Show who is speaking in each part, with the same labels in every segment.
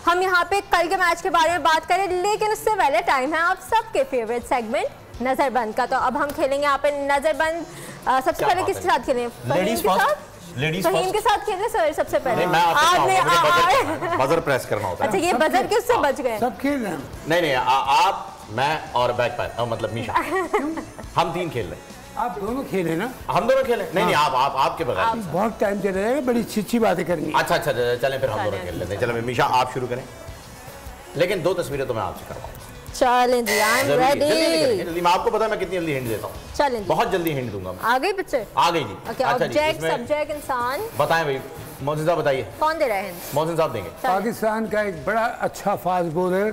Speaker 1: हम यहाँ पे कल के मैच के बारे में बात करें, लेकिन उससे पहले टाइम है आप सबके फेवरेट सेगमेंट नजरबंद का। तो अब हम खेलेंगे यहाँ पे नजरबंद। सबसे पहले किसके साथ खेलें? फहीम के साथ खेलें सर सबसे पहले। आपने
Speaker 2: बजर प्रेस करना होता है।
Speaker 1: अच्छा, ये बजर किससे बच गए?
Speaker 3: सब खेल रहे हैं।
Speaker 2: नहीं, आप, मैं और बैक पैर, मतलब मीशा, हम 3 खेल रहे हैं।
Speaker 3: आप दोनों खेले ना?
Speaker 2: हम दोनों खेले? नहीं, आपके बगैर
Speaker 3: बहुत टाइम चले जाएगा, बड़ी अच्छी बातें करनी।
Speaker 2: अच्छा, चलें फिर हम दोनों खेल लेते हैं। चलो मीशा आप शुरू करें, लेकिन 2 तस्वीरें तो मैं आपसे करवाऊँ।
Speaker 1: चलें जी, आई एम रेडी।
Speaker 2: जल्दी, मैं आपको पता है मैं कितनी जल्दी हिंट देता हूँ।
Speaker 1: चलें,
Speaker 2: बहुत जल्दी हिंट दूंगा मैं।
Speaker 1: आ गई पिक्चर? आ
Speaker 2: गई जी।
Speaker 1: अच्छा, ऑब्जेक्ट, सब्जेक्ट, इंसान।
Speaker 2: बताएं भाई, मोहसिन साहब बताइए।
Speaker 1: कौन दे रहे हैं?
Speaker 2: मोहसिन साहब देंगे।
Speaker 3: पाकिस्तान का एक बड़ा अच्छा फास्ट बॉलर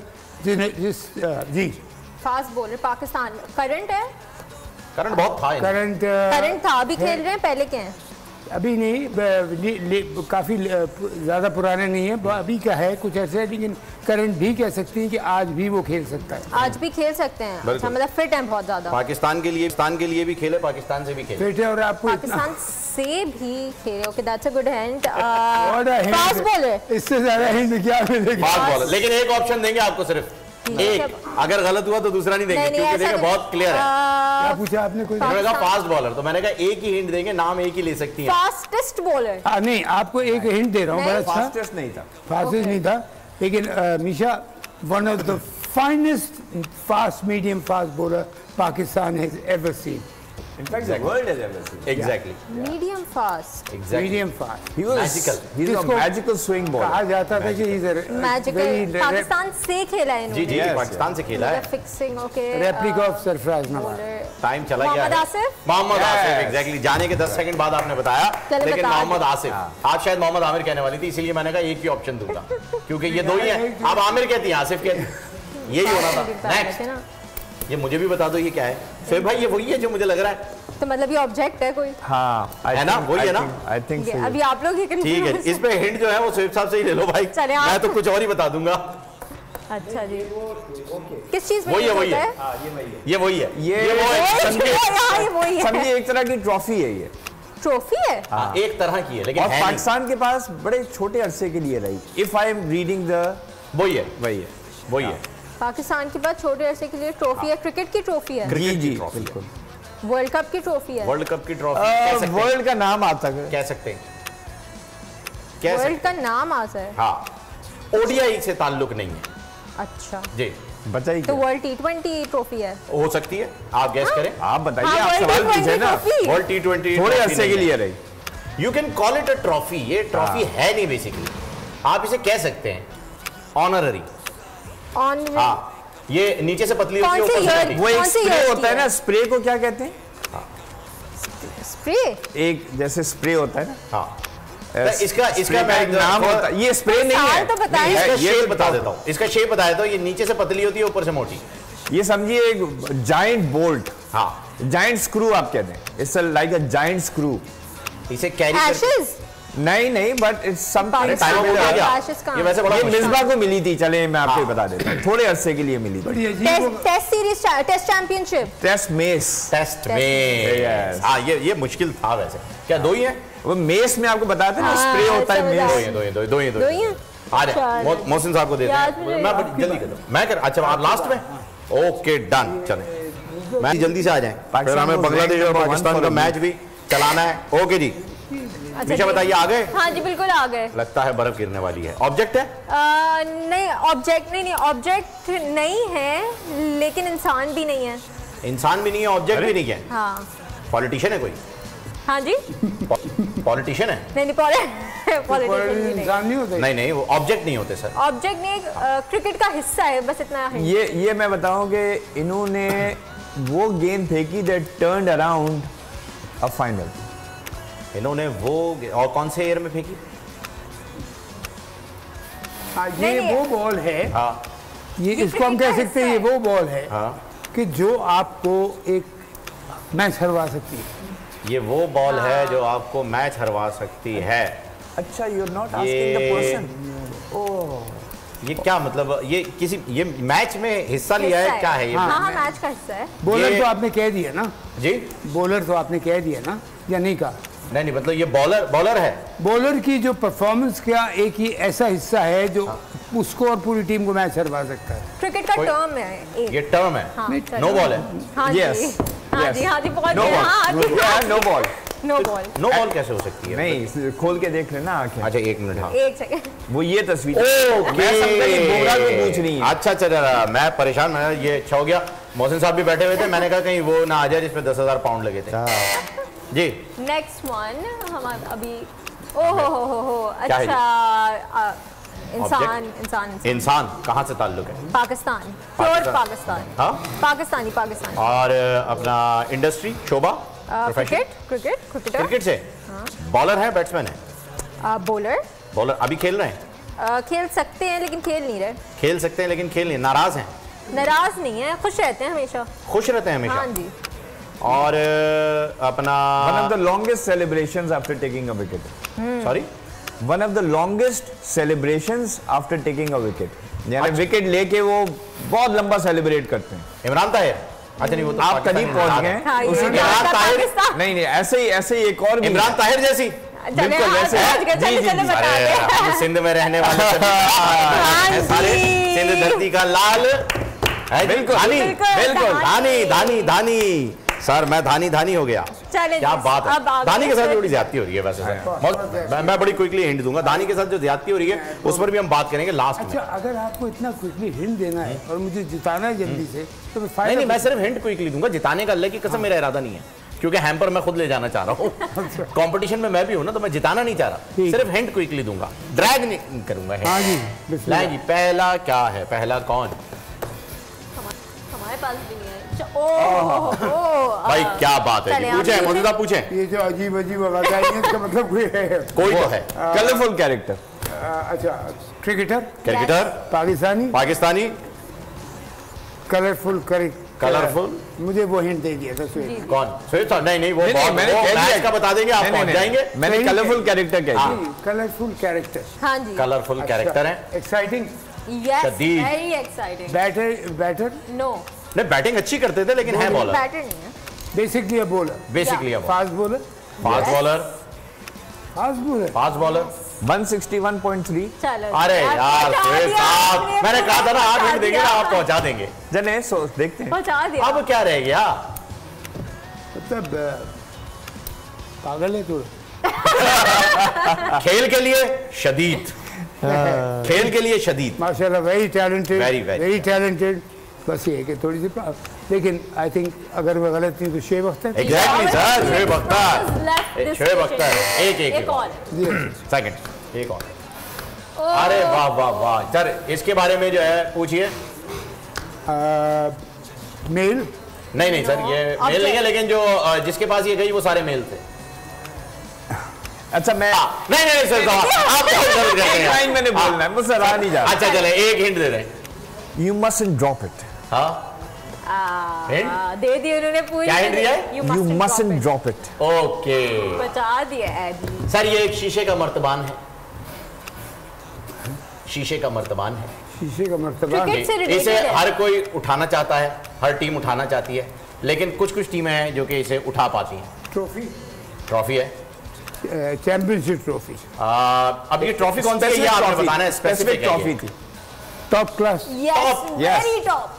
Speaker 3: जी
Speaker 1: फास्ट बॉलर पाकिस्तान। करंट है?
Speaker 2: करंट बहुत था।
Speaker 1: करंट था, अभी खेल रहे हैं, पहले के हैं?
Speaker 3: अभी नहीं, काफ़ी ज़्यादा पुराने नहीं है, अभी का है कुछ ऐसे, लेकिन करंट भी कह सकती हैं कि आज भी वो खेल सकता है।
Speaker 1: आज भी खेल सकते हैं? अच्छा, मतलब फिट है बहुत ज़्यादा।
Speaker 2: पाकिस्तान के लिए भी खेले, पाकिस्तान से भी खेले।
Speaker 3: फिट है और आपको
Speaker 1: पाकिस्तान से भी खेले। Okay, that's a good hint. Fast bowler.
Speaker 3: इससे ज़्यादा हिंट क्या मिलेगा?
Speaker 2: फास्ट बॉलर, लेकिन एक ऑप्शन देंगे आपको, सिर्फ एक। अगर गलत हुआ तो दूसरा नहीं देंगे, क्योंकि देखिए बहुत क्लियर है।
Speaker 3: क्या पूछा आपने? कोई
Speaker 2: मैंने कहा फास्ट बॉलर, तो मैंने कहा एक ही हिंट देंगे, नाम एक ही ले सकती हैं।
Speaker 1: Fastest bowler?
Speaker 3: नहीं, आपको एक हिंट दे रहा हूँ, बड़ा अच्छा।
Speaker 2: फास्टेस्ट नहीं था,
Speaker 3: फास्टेस्ट नहीं था, लेकिन मीशा one of the finest fast medium fast bowler Pakistan has ever seen.
Speaker 2: In fact, the world has ever seen. Exactly.
Speaker 1: Medium fast.
Speaker 2: Exactly.
Speaker 3: Medium fast.
Speaker 2: He was magical. He's a magical swing bowler.
Speaker 3: कहा जाता था कि he's a
Speaker 1: magical. Pakistan से खेला है इन्होंने।
Speaker 2: जी, पाकिस्तान से खेला है।
Speaker 1: Fixing, okay.
Speaker 3: Replica of Sarfaraz Nawaz.
Speaker 2: Time चला गया है। मोहम्मद आसिफ, exactly. जाने के 10 सेकंड बाद आपने बताया, लेकिन मोहम्मद आसिफ। आप शायद मोहम्मद आमिर कहने वाली थी, इसीलिए मैंने कहा एक ही ऑप्शन दूंगा, क्योंकि ये 2 ही हैं। आप आमिर कहती हैं, आसिफ कहती हैं, यही होना था। नेक्स्ट, ये मुझे भी बता दो ये क्या है? फिर भाई ये वही है जो मुझे लग रहा है।
Speaker 1: तो मतलब ये ऑब्जेक्ट है कोई?
Speaker 2: हाँ, है ना, वही है ना?
Speaker 4: I think so.
Speaker 1: अभी आप लोग ही
Speaker 2: ठीक है, इस पे हिंट जो है वो स्वीप साहब से ही ले लो भाई, मैं तो कुछ और ही बता दूंगा।
Speaker 1: अच्छा जी, किस चीज में?
Speaker 2: वही है, ये वही है,
Speaker 4: समझिए एक तरह की ट्रॉफी है ये।
Speaker 1: ट्रॉफी है?
Speaker 2: हाँ, एक तरह की है, लेकिन
Speaker 4: और पाकिस्तान के पास बड़े छोटे अरसे के लिए रही। If I am reading the,
Speaker 2: वही है।
Speaker 1: पाकिस्तान के पास छोटे अरसे के लिए ट्रॉफी है। क्रिकेट की ट्रॉफी है?
Speaker 4: जी बिल्कुल।
Speaker 1: वर्ल्ड कप की ट्रॉफी है?
Speaker 2: वर्ल्ड कप की ट्रॉफी,
Speaker 4: वर्ल्ड का नाम आता है,
Speaker 2: कह सकते हैं,
Speaker 1: वर्ल्ड का नाम आता है।
Speaker 2: हाँ, ओडीआई से ताल्लुक नहीं है।
Speaker 1: अच्छा
Speaker 2: जी,
Speaker 4: बताइए।
Speaker 1: तो वर्ल्ड T20 ट्रॉफी है?
Speaker 2: हो सकती है, आप गैस करें।
Speaker 4: आप बताइए, आप सवाल कीजिए ना।
Speaker 2: वर्ल्ड T20
Speaker 4: थोड़े अरसे के लिए रही।
Speaker 2: You can call it a trophy. ये ट्रॉफी है नहीं बेसिकली, आप इसे कह सकते हैं ऑनररी। हाँ, ये नीचे से पतली होती है, ऊपर से मोटी।
Speaker 4: वो एक स्प्रे होता है ना, स्प्रे को क्या कहते हैं?
Speaker 1: स्प्रे? एक
Speaker 4: जैसे स्प्रे होता है ना।
Speaker 2: हाँ, इसका एक
Speaker 4: नाम होता है। ये स्प्रे नहीं है,
Speaker 1: तो बताइए।
Speaker 2: इसका शेप बता देता हूँ, इसका शेप बता देता हूँ। ये नीचे से पतली होती है, ऊपर से मोटी।
Speaker 4: ये समझिए एक जायंट बोल्ट।
Speaker 2: हाँ,
Speaker 4: जायंट स्क्रू आप कहते हैं। It's like a giant screw.
Speaker 2: इसे कैरी
Speaker 4: नहीं, बट इट्स समथिंग।
Speaker 2: ये वैसे बड़ा
Speaker 4: मिसबा को मिली थी, चले मैं आपको बता देता हूँ, थोड़े अरसे के लिए मिली थी।
Speaker 1: Test series, test championship,
Speaker 2: test mace. हाँ, ये मुश्किल था वैसे। क्या 2 ही है?
Speaker 4: वो मेस में आपको बताते हैं ना, स्प्रे होता है मेस।
Speaker 2: दो ही आ जाए। मोहसिन साहब को देते हैं, मैं जल्दी कर दूं। मैं कर, अच्छा आप लास्ट में? ओके डन, चले मैं जल्दी से आ जाए, फिर हमें बांग्लादेश और पाकिस्तान का मैच भी चलाना है। ओके जी, मीशा बताइए, आ गए?
Speaker 1: हाँ जी बिल्कुल आ गए।
Speaker 2: लगता है बर्फ गिरने वाली है। ऑब्जेक्ट है?
Speaker 1: नहीं, ऑब्जेक्ट नहीं, ऑब्जेक्ट नहीं है, लेकिन इंसान भी नहीं है।
Speaker 2: इंसान भी नहीं है, ऑब्जेक्ट भी नहीं है।
Speaker 1: हाँ।
Speaker 2: पॉलिटिशियन है कोई?
Speaker 1: हाँ जी,
Speaker 2: पॉलिटिशियन है?
Speaker 1: नहीं,
Speaker 3: इंसान नहीं होते।
Speaker 2: नहीं, वो ऑब्जेक्ट नहीं होते सर।
Speaker 1: ऑब्जेक्ट नहीं, क्रिकेट का हिस्सा है, बस इतना है।
Speaker 4: ये मैं बताऊं कि इन्होंने वो गेंद फेंकी that turned around a final.
Speaker 2: इन्होंने वो, और कौन से ईयर में फेंकी?
Speaker 3: ये वो बॉल है।
Speaker 2: हाँ,
Speaker 3: ये इसको हम कह सकते हैं, ये वो बॉल है कि जो आपको एक मैच हरवा सकती है।
Speaker 2: ये वो बॉल है जो आपको मैच हरवा सकती है।
Speaker 4: अच्छा, you are not asking the person. Oh,
Speaker 2: ये क्या मतलब? ये मैच में हिस्सा लिया है, क्या है ये?
Speaker 1: हाँ, मैच का हिस्सा है।
Speaker 3: बॉलर तो आपने कह दिया ना
Speaker 2: जी,
Speaker 3: बॉलर तो आपने कह दिया ना, या नहीं कहा?
Speaker 2: नहीं, मतलब ये बॉलर है।
Speaker 3: बॉलर की जो परफॉर्मेंस का एक ही ऐसा हिस्सा है जो उसको और पूरी टीम को मैच हरवा सकता है।
Speaker 1: क्रिकेट का टर्म है
Speaker 2: ये टर्म है, नो बॉल है।
Speaker 1: हाँ जी, हाँ जी, हाँ जी, बहुत
Speaker 4: no ball.
Speaker 1: No ball,
Speaker 2: no ball कैसे हो सकती है?
Speaker 4: नहीं, खोल के देख लेना आंखें।
Speaker 2: अच्छा एक मिनट, हाँ
Speaker 1: एक सेकंड,
Speaker 4: वो ये तस्वीर मैं समझा कि बुमराह को पूछ रही है।
Speaker 2: अच्छा अच्छा, मैं परेशान, मैं ये अच्छा हो गया। मोहसिन साहब भी बैठे हुए थे, मैंने कहा कहीं वो ना आ जाए जिसमें 10,000 पाउंड लगे थे जी।
Speaker 1: नेक्स्ट वन हमारा अभी, ओहो अच्छा, इंसान कहाँ से ताल्लुक है? पाकिस्तान, प्योर पाकिस्तान।
Speaker 2: हाँ,
Speaker 1: पाकिस्तानी।
Speaker 2: और अपना इंडस्ट्री, शोभा, क्रिकेट से बॉलर है, बैट्समैन है? बॉलर अभी खेल रहे हैं?
Speaker 1: खेल सकते हैं लेकिन खेल नहीं रहे।
Speaker 2: खेल सकते हैं लेकिन खेल नहीं, नाराज हैं?
Speaker 1: नाराज नहीं है, खुश रहते हैं हमेशा।
Speaker 2: खुश रहते हैं हमेशा।
Speaker 1: हाँ जी।
Speaker 2: और अपना
Speaker 4: one of the longest celebrations after taking a wicket.
Speaker 2: Sorry,
Speaker 4: one of the longest celebrations after taking a wicket, यानी विकेट लेके वो बहुत लंबा सेलिब्रेट करते हैं।
Speaker 2: इमरान ताहिर? अच्छा नहीं, वो तो
Speaker 4: आप करीब पहुंच गए।
Speaker 2: उसी के
Speaker 4: नहीं ऐसे ही एक और
Speaker 2: इमरान ताहिर जैसी,
Speaker 4: बिल्कुल वैसे।
Speaker 2: जी, सिंध में रहने वाले सारे सिंध धरती का लाल, बिल्कुल धानी सर, मैं धानी हो गया। क्या बात है, धानी के साथ थोड़ी ज्यादती हो रही है वैसे। मैं बड़ी क्विकली हिंट दूंगा, धानी के साथ जो ज्यादती हो रही है उस पर भी हम बात करेंगे लास्ट में।
Speaker 3: अच्छा, अगर आपको इतना क्विकली हिंट देना है और मुझे जिताना है जल्दी से, तो
Speaker 2: नहीं, मैं सिर्फ हिंट क्विकली दूंगा, जिताने का अल्लाह की कसम मेरा इरादा नहीं है, क्योंकि हैम्पर मैं खुद ले जाना चाह रहा हूँ। कंपटीशन में मैं भी हूँ ना, तो मैं जिताना नहीं चाह रहा, सिर्फ हिंट क्विकली दूंगा, ड्रैग नहीं करूंगा।
Speaker 3: हाँ जी,
Speaker 2: जी, पहला क्या है, पहला कौन?
Speaker 1: हमारे पास भी नहीं है।
Speaker 2: भाई क्या बात है, पूछे मौजूदा पूछे।
Speaker 3: ये जो अजीब आवाज आई है, इसका मतलब कोई है?
Speaker 2: कोई तो है।
Speaker 4: Colourful character.
Speaker 3: अच्छा, क्रिकेटर,
Speaker 2: पाकिस्तानी, कलरफुल।
Speaker 3: मुझे वो हिंट दे दिया था सुहेब।
Speaker 2: कौन? सुहेब साहब? नहीं, वो मैंने मैच का बता देंगे, आप पहुंच जाएंगे।
Speaker 4: मैंने कलरफुल कैरेक्टर कह दिया।
Speaker 3: कलरफुल कैरेक्टर,
Speaker 1: हाँ जी,
Speaker 2: कलरफुल कैरेक्टर है,
Speaker 3: exciting,
Speaker 1: very exciting.
Speaker 3: Batter
Speaker 1: no,
Speaker 2: नहीं बैटिंग अच्छी करते थे लेकिन है बॉलर,
Speaker 1: बैटर नहीं है।
Speaker 3: Basically a bowler, fast bowler,
Speaker 4: 161.3।
Speaker 1: चलो,
Speaker 2: अरे यार साहब, मैंने कहा था ना 8 मिनट देंगे ना, आप पहुंचा देंगे।
Speaker 4: जने देखते हैं
Speaker 1: पहुंचा दिया।
Speaker 2: अब क्या रह गया?
Speaker 3: मतलब पागल है तू।
Speaker 2: खेल के लिए शदीद, खेल के लिए शदीद,
Speaker 3: माशाल्लाह, वेरी टैलेंटेड। बस ये है कि थोड़ी सी, लेकिन आई थिंक अगर मैं गलत नहीं तो शुएब अख्तर।
Speaker 2: Exactly sir, Shoaib Akhtar. एक और सेकंड, एक और। अरे वाह वाह वाह सर, इसके बारे में जो है पूछिए।
Speaker 3: मेल?
Speaker 2: नहीं सर, ये मेल नहीं है, लेकिन जो जिसके पास ये गई वो सारे मेल थे।
Speaker 4: अच्छा, मैं
Speaker 2: नहीं सर, आप
Speaker 4: लाइन मैंने बोलना है, मुझसे रहा नहीं जा रहा।
Speaker 2: अच्छा चले, एक हिंट दे रहे हैं।
Speaker 4: You mustn't drop it।
Speaker 2: हाँ,
Speaker 1: दे दिया उन्होंने पूरी।
Speaker 2: क्या हिंट दिया?
Speaker 4: You mustn't drop it।
Speaker 2: Okay,
Speaker 1: बचा दिया
Speaker 2: सर। ये एक शीशे का मर्तबान है, शीशे का मर्तबान है। इसे हर कोई उठाना चाहता है, हर टीम उठाना चाहती है, लेकिन कुछ टीमें हैं जो कि इसे उठा पाती हैं। ट्रॉफी है,
Speaker 3: चैंपियनशिप ट्रॉफी।
Speaker 2: अब ये ट्रॉफी कौन सी है ये आपने बताना है, स्पेसिफिक
Speaker 4: ट्रॉफी थी।
Speaker 3: Top class,
Speaker 1: very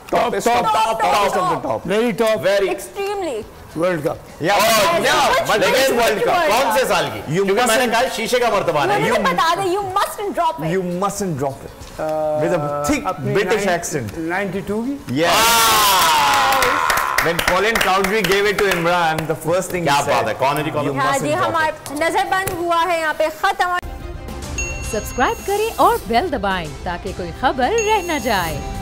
Speaker 1: top,
Speaker 2: very
Speaker 1: extremely.
Speaker 3: World cup,
Speaker 2: लेकिन वर्ल्ड कप कौन से साल की? क्योंकि मैंने कहा शीशे का मर्तबान है।
Speaker 1: You बता दे, you mustn't drop it।
Speaker 4: You mustn't drop it with a thick British accent।
Speaker 3: 92 की।
Speaker 4: Yes। When Colin Cowdrey gave it to Imran, the first thing he said।
Speaker 2: क्या बात है, कौन है जी? कौन?
Speaker 1: हाँ जी, हमारा नजरबंद हुआ है यहाँ पे खत्म।
Speaker 5: सब्सक्राइब करें और बेल दबाएं ताकि कोई खबर रह न जाए।